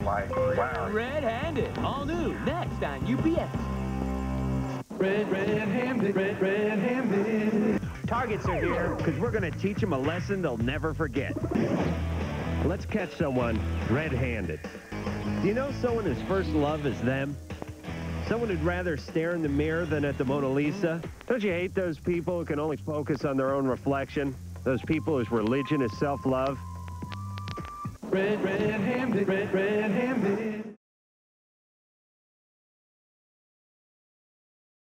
Wow. Red-handed. All new. Next on UPS. Red-handed. Targets are here because we're going to teach them a lesson they'll never forget. Let's catch someone red-handed. Do you know someone whose first love is them? Someone who'd rather stare in the mirror than at the Mona Lisa? Don't you hate those people who can only focus on their own reflection? Those people whose religion is self-love? Red-handed.